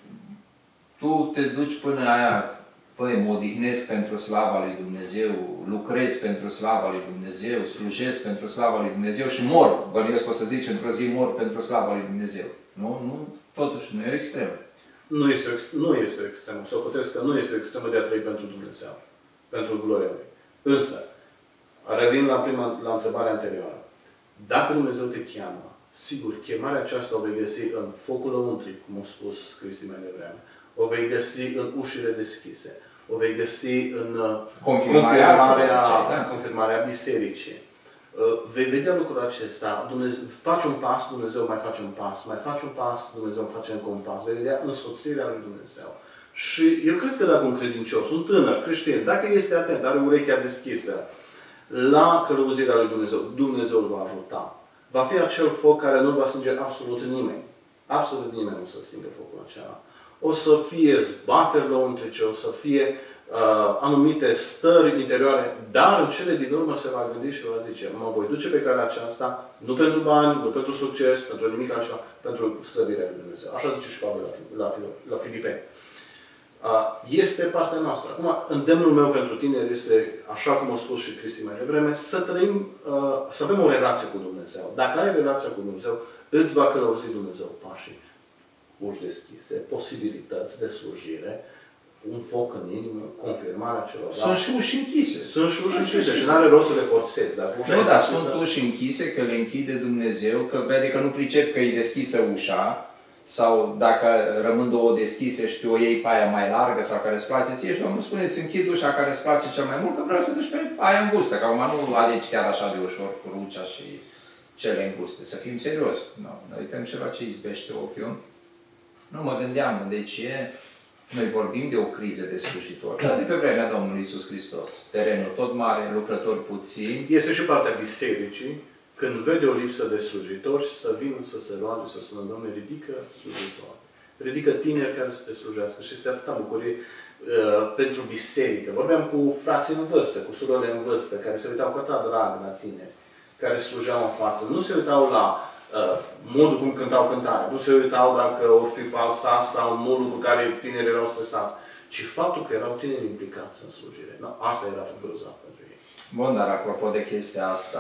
tu te duci până aia, păi, mă odihnesc pentru slava lui Dumnezeu, lucrez pentru slava lui Dumnezeu, slujesc pentru slava lui Dumnezeu și mor, bănuiesc că o să zici, într-o zi mor pentru slava lui Dumnezeu. Nu? Nu? Totuși, nu e o extremă. Nu este, nu este o extremă. Să o cotesc că nu este o extremă de a trăi pentru Dumnezeu. Pentru gloria Lui. Însă, revin la, prima, la întrebarea anterioară. Dacă Dumnezeu te cheamă, sigur, chemarea aceasta o vei găsi în focul lăuntric, cum a spus Cristi mai devreme. O vei găsi în ușile deschise. O vei găsi în confirmarea, confirmarea, confirmarea bisericii. Vei vedea lucrul acesta. Dumnezeu, faci un pas, Dumnezeu mai face un pas. Mai faci un pas, Dumnezeu face încă un pas. Vei vedea însoțirea lui Dumnezeu. Și eu cred că dacă un credincios, un tânăr creștin, dacă este atent, are urechea deschisă la călăuzirea lui Dumnezeu, Dumnezeu îl va ajuta. Va fi acel foc care nu va stinge absolut nimeni. Absolut nimeni nu să stingă focul acela. O să fie zbateri lăuntrice, o să fie uh, anumite stări interioare, dar în cele din urmă se va gândi și va zice, mă voi duce pe calea aceasta, nu pentru bani, nu pentru succes, pentru nimic altceva, pentru slăvirea lui Dumnezeu. Așa zice și Pavel la, la, la Filipeni. Este partea noastră. Acum, îndemnul meu pentru tineri este, așa cum a spus și Cristi mai devreme, să trăim, să avem o relație cu Dumnezeu. Dacă ai relația cu Dumnezeu, îți va călăuzi Dumnezeu pașii, uși deschise, posibilități de slujire, un foc în inimă, confirmarea celor. Sunt și uși închise. Sunt și uși închise și nu are rost să le forțezi. Nu, dar sunt uși închise, că le închide Dumnezeu, că vede că nu pricep că e deschisă ușa, sau dacă rămân două deschise și tu o iei pe aia mai largă sau care îți place ție și Domnul spune, îți închid ușa care îți place cel mai mult, că vreau să duci pe aia îngustă, că acum nu alegi chiar așa de ușor cu rucea și cele înguste. Să fim serios. No, noi uităm și la ce izbește ochiul. Nu mă gândeam de ce noi vorbim de o criză de slujitori. Dar de pe vremea Domnului Iisus Hristos. Terenul tot mare, lucrători puțini. Este și partea bisericii, când vede o lipsă de slujitori, să vină să se roage, să spună, Doamne, ridică slujitori. Ridică tineri care să te slujească. Și este atâta bucurie uh, pentru biserică. Vorbeam cu frații în vârstă, cu surorile în vârstă, care se uitau cu atât drag la tineri, care slujeau în față. Nu se uitau la uh, modul cum cântau cântare. Nu se uitau dacă or fi falsați sau modul cu care tinerii erau stresați. Ci faptul că erau tineri implicați în slujire. No, asta era grozav pentru ei. Bun, dar apropo de chestia asta,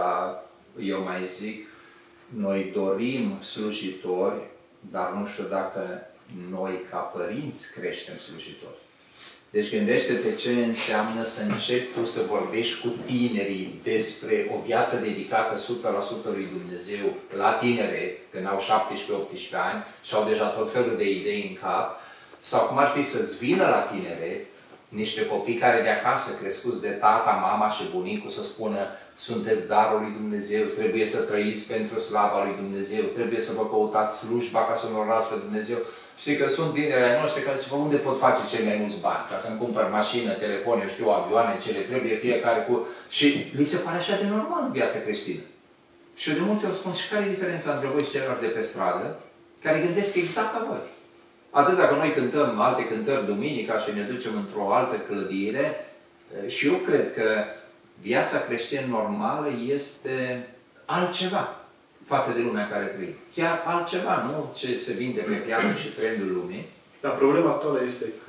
eu mai zic, noi dorim slujitori, dar nu știu dacă noi ca părinți creștem slujitori. Deci gândește-te ce înseamnă să începi tu să vorbești cu tinerii despre o viață dedicată o sută la sută lui Dumnezeu la tinere, când au șaptesprezece optsprezece ani și au deja tot felul de idei în cap, sau cum ar fi să-ți vină la tinere niște copii care de acasă, crescuți de tata, mama și bunicul, să spună sunteți darul lui Dumnezeu, trebuie să trăiți pentru slava lui Dumnezeu, trebuie să vă căutați slujba ca să nu orați pe Dumnezeu. Știi că sunt tineri ai noștri care zic, unde pot face cei mai mulți bani? Ca să-mi cumpăr mașină, telefon, eu știu, avioane, ce le trebuie fiecare cu... Și li se pare așa de normal în viața creștină. Și eu de multe ori spun, și care e diferența între voi și ceilalți de pe stradă, care gândesc exact ca voi? Atât dacă noi cântăm alte cântări duminica și ne ducem într-o altă clădire, și eu cred că viața creștină normală este altceva față de lumea în care trăim. Chiar altceva, nu ce se vinde pe piață și trendul lumii. Dar problema actuală este că,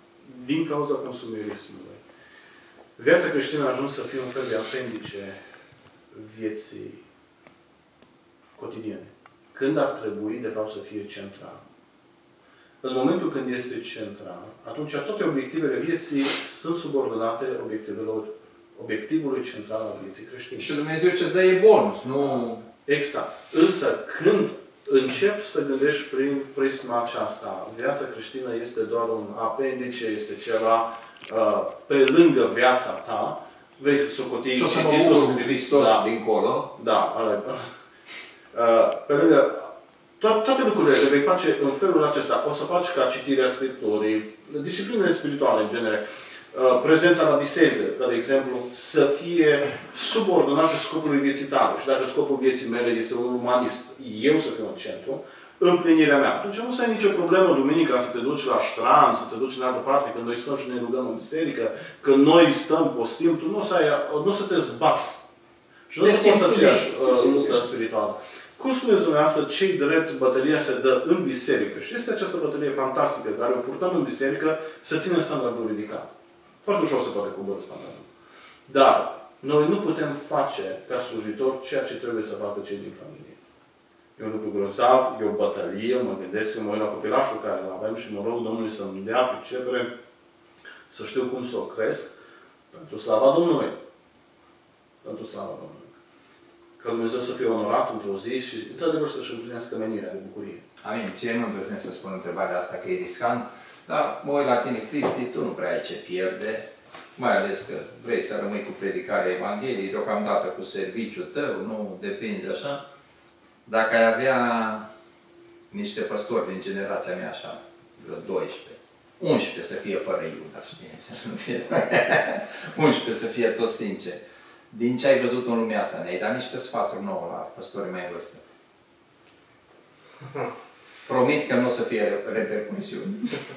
din cauza consumerismului, viața creștină a ajuns să fie un fel de apendice vieții cotidiene. Când ar trebui, de fapt, să fie central. În momentul când este central, atunci toate obiectivele vieții sunt subordonate obiectivelor, obiectivului central al vieții creștine. Și Dumnezeu ce-ți dă e bonus, nu... Exact. Însă, când începi să gândești prin prisma aceasta, viața creștină este doar un apendice, este ceva uh, pe lângă viața ta, vei socoti... Și o să mă urmă Hristos da, dincolo. Da, ale, uh, pe lângă... Toate lucrurile le vei face în felul acesta. O să faci ca citirea Scripturii, disciplinele spirituale în genere, prezența la biserică, ca de exemplu, să fie subordonată scopului vieții tale. Și dacă scopul vieții mele este un umanist, eu să fiu în centru, împlinirea mea. Atunci nu o să ai nicio problemă duminica să te duci la ștran, să te duci în altă parte, când noi stăm și ne rugăm în biserică, când noi stăm, postim, tu nu o să, ai, nu o să te zbați. Și nu o să poți aceeași luptă spirituală. Cum spuneți dumneavoastră, cei drept, bătălia se dă în biserică. Și este această bătălie fantastică, care o purtăm în biserică, să ținem standardul ridicat. Foarte ușor se poate coborî standardul. Dar noi nu putem face ca slujitor ceea ce trebuie să facă cei din familie. E un lucru grozav, e o bătălie, mă gândesc, mă uit la copilașul care îl avem și mă rog Domnului să-mi dea pricepere, să știu cum să o cresc, pentru slava Domnului. Pentru slava Domnului. Că Dumnezeu să fie onorat într-o zi și, într-adevăr, să-și împlinească menirea de bucurie. Amin. Ție nu îndrăznesc să spun întrebarea asta că e riscant, dar mă uit la tine, Cristi, tu nu prea ai ce pierde, mai ales că vrei să rămâi cu predicarea Evangheliei, deocamdată cu serviciul tău, nu depinzi așa. Dacă ai avea niște păstori din generația mea așa, vreo doisprezece, unsprezece să fie fără Iuda, știi? unsprezece să fie toți sinceri. Din ce ai văzut în lumea asta, ne-ai dat niște sfaturi nouă la păstorii mai în vârstă. Promit că nu o să fie repercusiuni.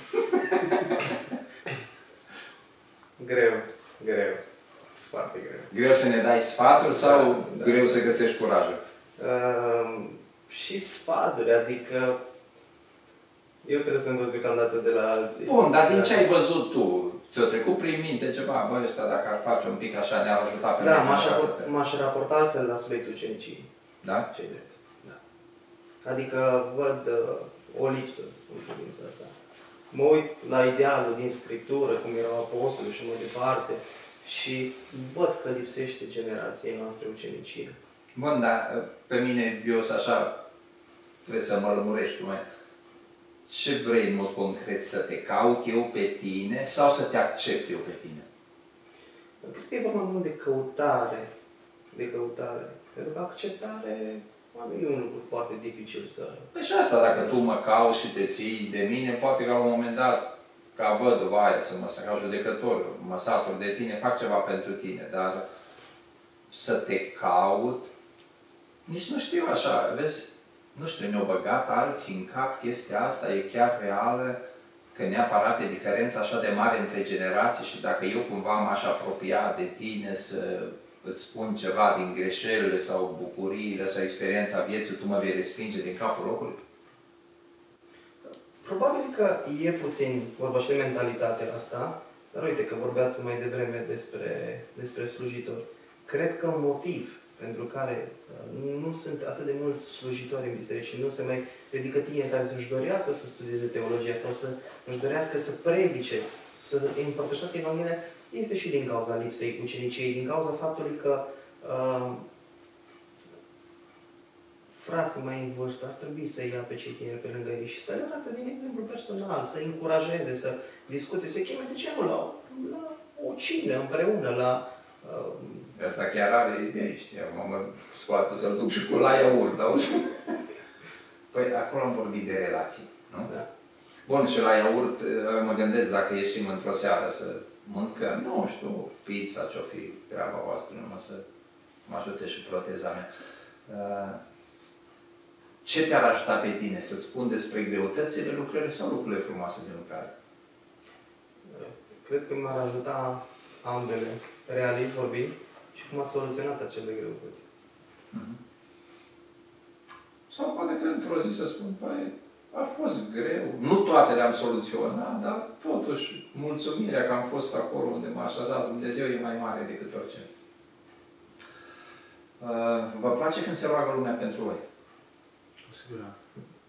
Greu, greu. Foarte greu. Greu să ne dai sfaturi sau da, greu da. să găsești curajul? Uh, și sfaturi, adică Eu trebuie să învăț deocamdată de la alții. Bun, dar din ce ai văzut tu? Ți-o trecut prin minte ceva? Bă, ăștia dacă ar face un pic așa ne-ar ajuta pe Da, mine. m-aș raporta altfel la subiectul ucenicii. Da? Ce-i drept. Da. Adică văd uh, o lipsă în privința asta. Mă uit la idealul din Scriptură, cum erau apostoli și mai departe, și văd că lipsește generației noastre ucenicie. Bun, dar pe mine, eu sunt așa, trebuie să mă lămurești tu mai. Ce vrei în mod concret? Să te caut eu pe tine sau să te accept eu pe tine? Cred că e vorba mai mult de căutare. De căutare. Pentru că acceptare nu e un lucru foarte dificil să... Păi și asta, dacă tu mă cauți și te ții de mine, poate că la un moment dat, ca văduva aia, să mă ca judecător, mă satur de tine, fac ceva pentru tine, dar să te caut, nici nu știu așa, vezi? Nu știu, ne-au băgat alții în cap chestia asta, e chiar reală, că neapărat e diferența așa de mare între generații și dacă eu cumva m-aș apropia de tine să îți spun ceva din greșelile sau bucuriile sau experiența vieții, tu mă vei respinge din capul locului? Probabil că e puțin vorba și de mentalitatea asta, dar uite că vorbeați mai devreme despre, despre slujitori. Cred că un motiv pentru care nu sunt atât de mulți slujitori în biserică și nu se mai ridică tineri care să-și dorească să studieze teologia sau să-și dorească să predice, să împărtășească Evanghelia, este și din cauza lipsei uceniciei, din cauza faptului că uh, frații mai în vârstă ar trebui să ia pe cei tineri pe lângă ei și să le arate din exemplu personal, să încurajeze, să discute, să cheme, de ce nu, la, la o cină împreună, la... Uh, Asta chiar are idei, știi, acum mă scoată să-l duc și cu la iaurt, auzi? Păi acolo am vorbit de relații, nu? Da. Bun, și la iaurt mă gândesc dacă ieșim într-o seară să mâncăm, nu știu, pizza, ce-o fi treaba voastră, numai să mă ajute și proteza mea. Ce te-ar ajuta pe tine? Să-ți spun despre greutățile lucrării sau lucrurile frumoase din lucrare? Cred că m-ar ajuta ambele, realist vorbind, și cum a soluționat acele greutăți. Mm-hmm. Sau poate că într-o zi să spun, păi, a fost greu, nu toate le-am soluționat, dar totuși mulțumirea că am fost acolo unde m-a așezat Dumnezeu e mai mare decât orice. Uh, vă place când se roagă lumea pentru voi? Cu siguranță.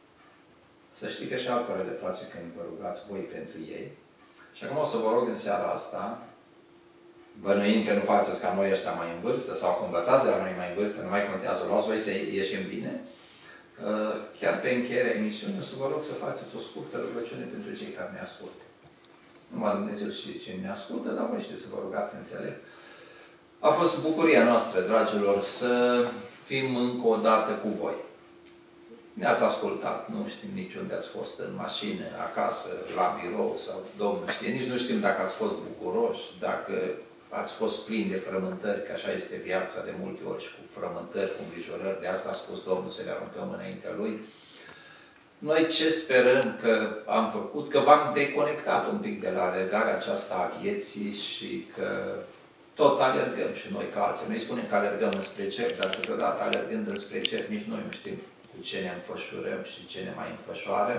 Să știi că și altora le place când vă rugați voi pentru ei. Și acum o să vă rog în seara asta, bănuind că nu faceți ca noi ăștia mai în vârstă, sau că învățați de la noi mai în vârstă, nu mai contează, luați voi să ieșim bine, chiar pe încheierea emisiunii, o să vă rog să faceți o scurtă rugăciune pentru cei care ne ascultă. Numai Dumnezeu știe ce ne ascultă, dar voi știți să vă rugați înțelept. A fost bucuria noastră, dragilor, să fim încă o dată cu voi. Ne-ați ascultat, nu știm nici unde ați fost, în mașină, acasă, la birou sau Domnul știe. Nici nu știm dacă ați fost bucuroși, dacă ați fost plini de frământări, că așa este viața de multe ori și cu frământări, cu îngrijorări. De asta a spus Domnul să le aruncăm înaintea Lui. Noi ce sperăm că am făcut? Că v-am deconectat un pic de la alergarea aceasta a vieții și că tot alergăm și noi ca alții. Noi spunem că alergăm înspre cer, dar câteodată alergând înspre cer, nici noi nu știm cu ce ne înfășurăm și ce ne mai înfășoară.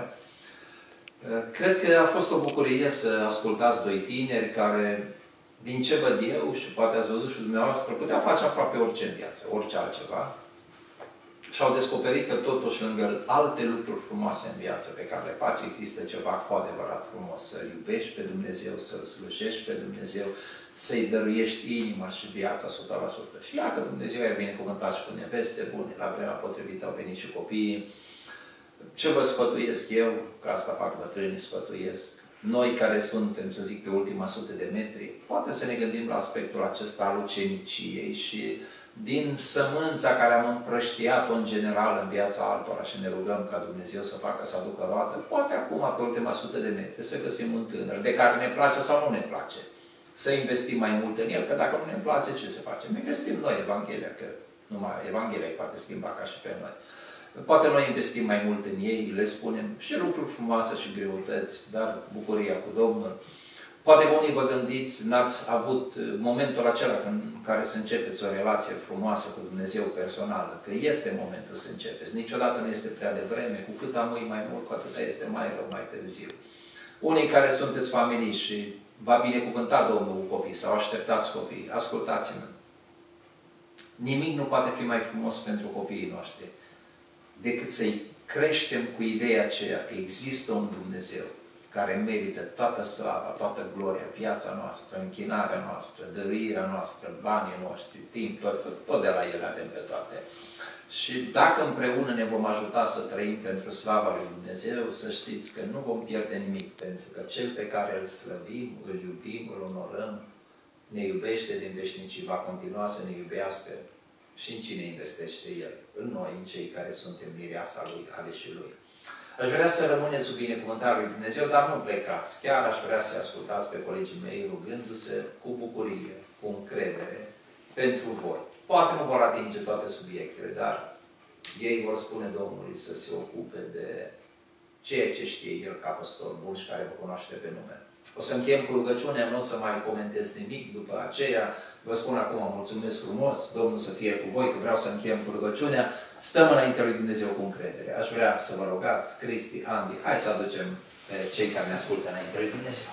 Cred că a fost o bucurie să ascultați doi tineri care, din ce văd eu și poate ați văzut și dumneavoastră, puteau face aproape orice în viață, orice altceva. Și au descoperit că totuși lângă alte lucruri frumoase în viață pe care le faci, există ceva cu adevărat frumos. Să iubești pe Dumnezeu, să-L slujești pe Dumnezeu, să-i dăruiești inima și viața o sută la sută. Și dacă Dumnezeu e binecuvântat și cu neveste bune, la vremea potrivită au venit și copiii. Ce vă sfătuiesc eu, că asta fac bătrânii, sfătuiesc, noi care suntem, să zic, pe ultima sută de metri, poate să ne gândim la aspectul acesta al uceniciei și din sămânța care am împrăștiat-o în general în viața altora și ne rugăm ca Dumnezeu să facă să aducă roadă, poate acum, pe ultima sută de metri, să găsim un tânăr de care ne place sau nu ne place. Să investim mai mult în el, că dacă nu ne place, ce se face? Ne găsim noi Evanghelia, că numai Evanghelia îi poate schimba ca și pe noi. Poate noi investim mai mult în ei, le spunem și lucruri frumoase și greutăți, dar bucuria cu Domnul. Poate că unii vă gândiți, n-ați avut momentul acela în care să începeți o relație frumoasă cu Dumnezeu personală, că este momentul să începeți. Niciodată nu este prea devreme, cu cât amâi mai mult, cu atâta este mai rău, mai târziu. Unii care sunteți familii și v-a binecuvântat Domnul cu copii sau așteptați copii, ascultați-mă. Nimic nu poate fi mai frumos pentru copiii noștri decât să-i creștem cu ideea aceea că există un Dumnezeu care merită toată slava, toată gloria, viața noastră, închinarea noastră, dăruirea noastră, banii noștri, timp, tot, tot, tot de la El avem pe toate. Și dacă împreună ne vom ajuta să trăim pentru slava lui Dumnezeu, să știți că nu vom pierde nimic, pentru că Cel pe care îl slăvim, îl iubim, îl onorăm, ne iubește din veșnicii, va continua să ne iubească și în cine investește El, în noi, în cei care suntem mireasa Lui, aleșii Lui. Aș vrea să rămâneți sub binecuvântarea lui Dumnezeu, dar nu plecați. Chiar aș vrea să ascultați pe colegii mei rugându-se cu bucurie, cu încredere pentru voi. Poate nu vor atinge toate subiectele, dar ei vor spune Domnului să se ocupe de ceea ce știe El ca păstor bun și care vă cunoaște pe nume. O să încheiem cu rugăciunea, nu o să mai comentez nimic după aceea. Vă spun acum, mulțumesc frumos, Domnul să fie cu voi, că vreau să încheiem cu rugăciunea. Stăm înaintea lui Dumnezeu cu încredere. Aș vrea să vă rugați, Cristi, Andy, hai să aducem pe cei care ne ascultă înaintea lui Dumnezeu.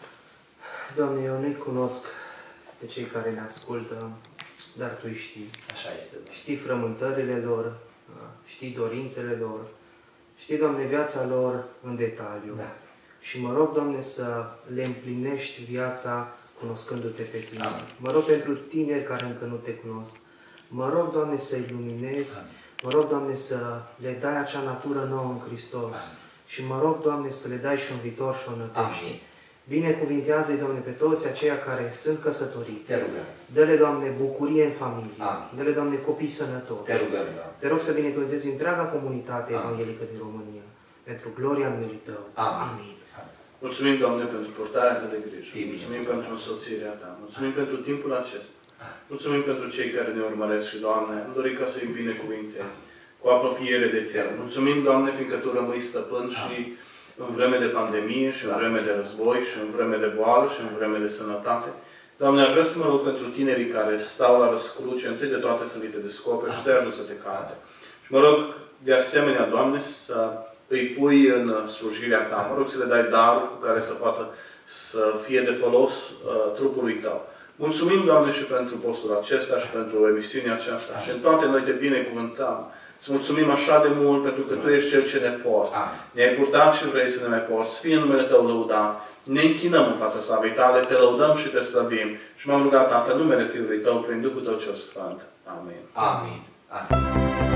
Doamne, eu nu-i cunosc pe cei care ne ascultă, dar Tu îi știi. Așa este, Doamne. Știi frământările lor, știi dorințele lor, știi, Doamne, viața lor în detaliu. Da. Și mă rog, Doamne, să le împlinești viața cunoscându-Te pe Tine. Amin. Mă rog pentru tineri care încă nu Te cunosc. Mă rog, Doamne, să-i luminezi. Amin. Mă rog, Doamne, să le dai acea natură nouă în Hristos. Amin. Și mă rog, Doamne, să le dai și un viitor și o nădejde. Amin. Binecuvintează-i, Doamne, pe toți aceia care sunt căsătoriți. Te rugăm. Dă-le, Doamne, bucurie în familie. Amin. Dă-le, Doamne, copii sănătoși. Te rugăm, Doamne. Te rog să binecuvântezi întreaga comunitate Amin. evanghelică din România. Pentru gloria numele Tău. Amin. Amin. Mulțumim, Doamne, pentru purtarea Ta de grijă. Bine. Mulțumim pentru însoțirea Ta. Mulțumim pentru timpul acesta. Mulțumim pentru cei care ne urmăresc și, Doamne, am dorit ca să-i binecuvintezi cu apropiere de Tine. Mulțumim, Doamne, fiindcă Tu rămâi stăpân și în vreme de pandemie, și în vreme de război, și în vreme de boală, și în vreme de sănătate. Doamne, aș vrea să mă rog pentru tinerii care stau la răscruce, întâi de toate să li te descoperi și să-i ajut să te caute. Și mă rog, de asemenea, Doamne, să îi pui în slujirea Ta. Mă rog să le dai daruri cu care să poată să fie de folos uh, trupului Tău. Mulțumim, Doamne, și pentru postul acesta și pentru emisiunea aceasta. Amin. Și în toate noi Te binecuvântăm. Îți mulțumim așa de mult pentru că Tu ești Cel ce ne porți. Ne-ai purtat și vrei să ne mai porți. Fie numele Tău lăudat. Ne închinăm în fața slavei Tale, Te lăudăm și Te slăvim. Și m-am rugat, Tată, în numele Fiului Tău, prin Duhul Tău cel Sfânt. Amin. Amin. Amin.